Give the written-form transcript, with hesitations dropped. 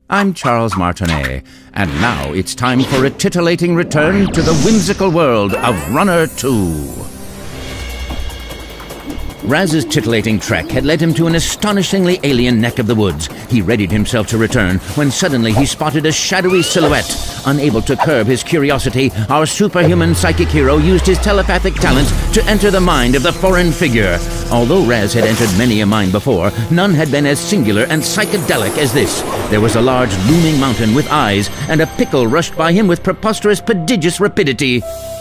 I'm Charles Martinet, and now it's time for a titillating return to the whimsical world of Runner 2. Raz's titillating trek had led him to an astonishingly alien neck of the woods. He readied himself to return when suddenly he spotted a shadowy silhouette. Unable to curb his curiosity, our superhuman psychic hero used his telepathic talents to enter the mind of the foreign figure. Although Raz had entered many a mind before, none had been as singular and psychedelic as this. There was a large looming mountain with eyes, and a pickle rushed by him with preposterous prodigious rapidity.